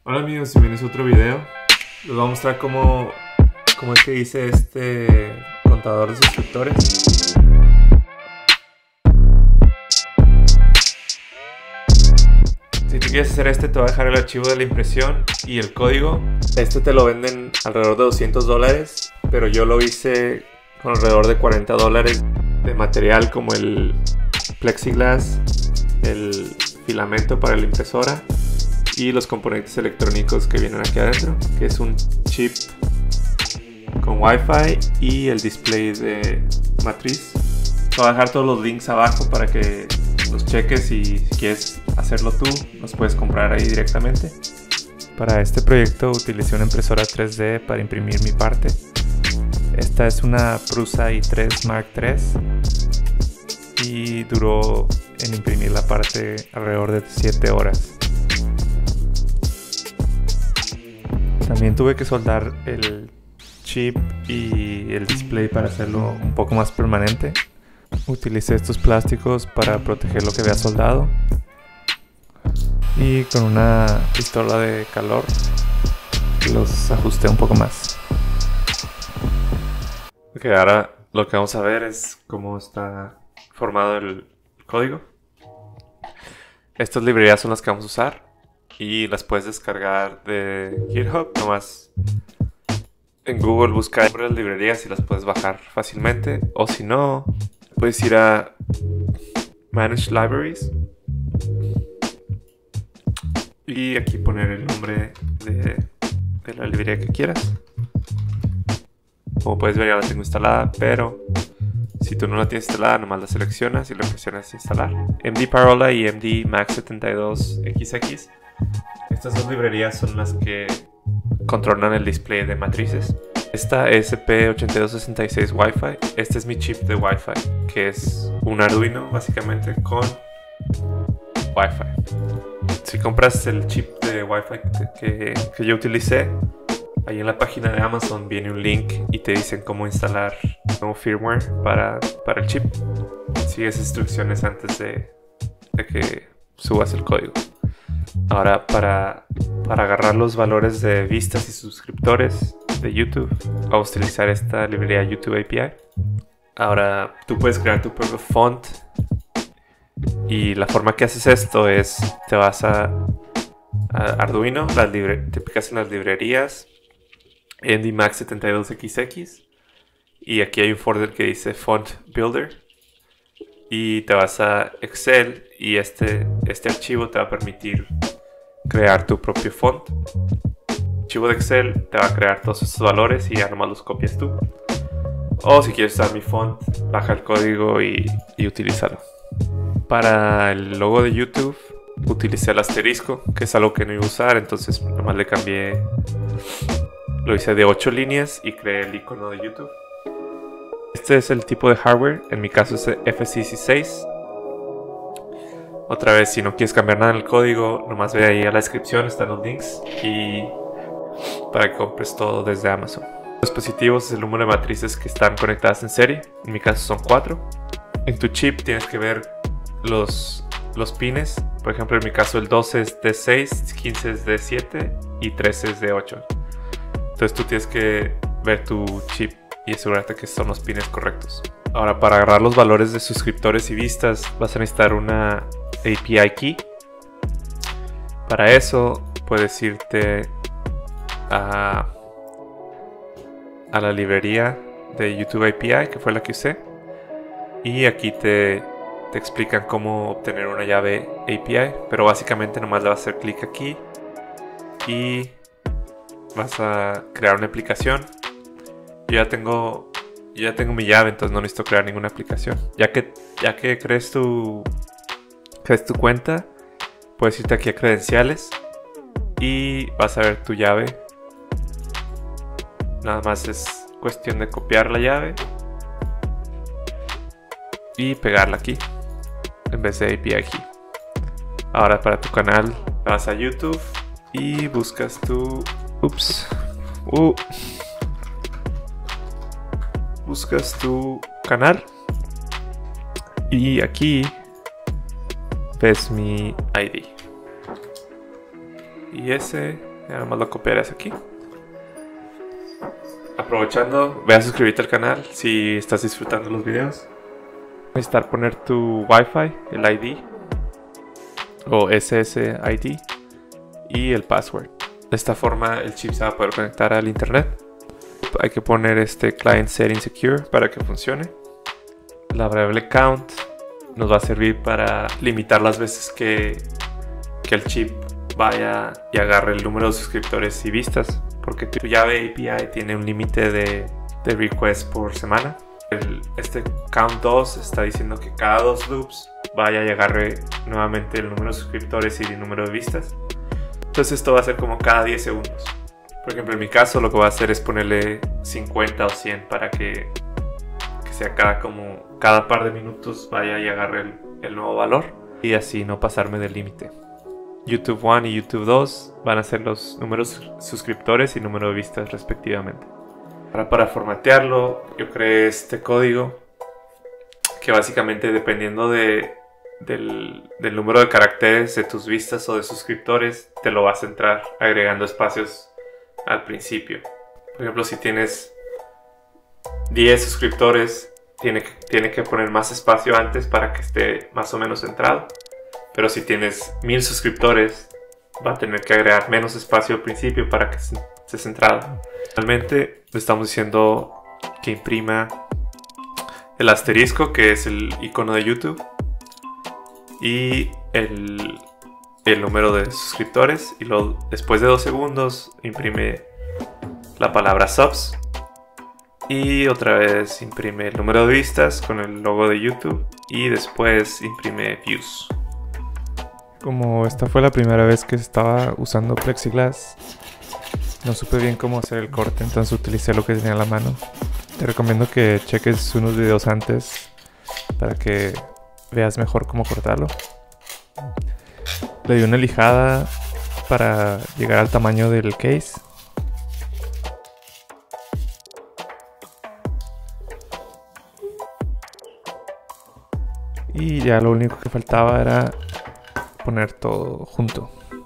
Hola amigos, bienvenidos a otro video. Les voy a mostrar cómo es que hice este contador de suscriptores. Si tú quieres hacer te voy a dejar el archivo de la impresión y el código. Este te lo venden alrededor de $200, pero yo lo hice con alrededor de $40 de material como el plexiglass, el filamento para la impresora y los componentes electrónicos que vienen aquí adentro, que es un chip con Wi-Fi y el display de matriz. Voy a dejar todos los links abajo para que los cheques y si quieres hacerlo tú, los puedes comprar ahí directamente. Para este proyecto utilicé una impresora 3D para imprimir mi parte. Esta es una Prusa i3 Mark III y duró en imprimir la parte alrededor de 7 horas. También tuve que soldar el chip y el display para hacerlo un poco más permanente. Utilicé estos plásticos para proteger lo que había soldado y con una pistola de calor los ajusté un poco más. Ok, ahora lo que vamos a ver es cómo está formado el código. Estas librerías son las que vamos a usar y las puedes descargar de GitHub. Nomás en Google busca las librerías y las puedes bajar fácilmente, o si no, puedes ir a Manage Libraries y aquí poner el nombre de la librería que quieras. Como puedes ver, ya la tengo instalada, pero si tú no la tienes instalada, nomás la seleccionas y le presionas instalar. MD Parola y MD Max72XX. Estas dos librerías son las que controlan el display de matrices. Esta ESP8266 Wi-Fi. Este es mi chip de Wi-Fi, que es un Arduino básicamente con Wi-Fi. Si compras el chip de Wi-Fi que yo utilicé, ahí en la página de Amazon viene un link y te dicen cómo instalar nuevo firmware para el chip. Sigues instrucciones antes de que subas el código. Ahora para agarrar los valores de vistas y suscriptores de YouTube, vamos a utilizar esta librería YouTube API. Ahora tú puedes crear tu propio font y la forma que haces esto es te vas a Arduino, te picas en las librerías MD Max72XX y aquí hay un folder que dice Font Builder y te vas a Excel y este archivo te va a permitir crear tu propio font. El archivo de Excel te va a crear todos estos valores y ya nomás los copias tú, o si quieres usar mi font, baja el código y utilízalo. Para el logo de YouTube utilicé el asterisco, que es algo que no iba a usar, entonces nomás le cambié. Lo hice de 8 líneas y creé el icono de YouTube. Este es el tipo de hardware, en mi caso es FC16. Otra vez, si no quieres cambiar nada en el código, nomás ve ahí a la descripción, están los links y para que compres todo desde Amazon. Los dispositivos es el número de matrices que están conectadas en serie, en mi caso son 4. En tu chip tienes que ver los pines, por ejemplo en mi caso el 12 es de 6, 15 es de 7 y 13 es de 8. Entonces tú tienes que ver tu chip y asegurarte que son los pines correctos. Ahora, para agarrar los valores de suscriptores y vistas vas a necesitar una API key. Para eso puedes irte a la librería de YouTube API, que fue la que usé, y aquí te explican cómo obtener una llave API, pero básicamente nomás le vas a hacer clic aquí y vas a crear una aplicación. Yo ya tengo mi llave, entonces no necesito crear ninguna aplicación. Ya que crees tu cuenta, puedes irte aquí a credenciales y vas a ver tu llave. Nada más es cuestión de copiar la llave y pegarla aquí en vez de API aquí. Ahora para tu canal vas a YouTube y buscas buscas tu canal y aquí ves mi ID. Y ese Nada más lo copiarás aquí. Aprovechando, ve a suscribirte al canal si estás disfrutando los videos. Necesitar poner tu Wi-Fi, el ID o SSID y el password. De esta forma el chip se va a poder conectar al internet. Hay que poner este client setting secure para que funcione. La variable count nos va a servir para limitar las veces que el chip vaya y agarre el número de suscriptores y vistas, porque tu llave API tiene un límite de requests por semana. Este count 2 está diciendo que cada 2 loops vaya y agarre nuevamente el número de suscriptores y el número de vistas. Entonces esto va a ser como cada 10 segundos. Por ejemplo, en mi caso lo que voy a hacer es ponerle 50 o 100 para que sea cada par de minutos vaya y agarre el nuevo valor, y así no pasarme del límite. YouTube 1 y YouTube 2 van a ser los números de suscriptores y número de vistas respectivamente. Ahora, para formatearlo, yo creé este código que básicamente, dependiendo del número de caracteres de tus vistas o de suscriptores, te lo vas a entrar agregando espacios al principio. Por ejemplo, si tienes 10 suscriptores, tiene que poner más espacio antes para que esté más o menos centrado. Pero si tienes 1000 suscriptores, va a tener que agregar menos espacio al principio para que esté centrado. Realmente le estamos diciendo que imprima el asterisco, que es el icono de YouTube, y el número de suscriptores, y luego después de 2 segundos imprime la palabra subs, y otra vez imprime el número de vistas con el logo de YouTube, y después imprime views. Como esta fue la primera vez que estaba usando plexiglass, no supe bien cómo hacer el corte, entonces utilicé lo que tenía a la mano. Te recomiendo que cheques unos videos antes para que veas mejor cómo cortarlo. Le di una lijada para llegar al tamaño del case. Y ya lo único que faltaba era poner todo junto.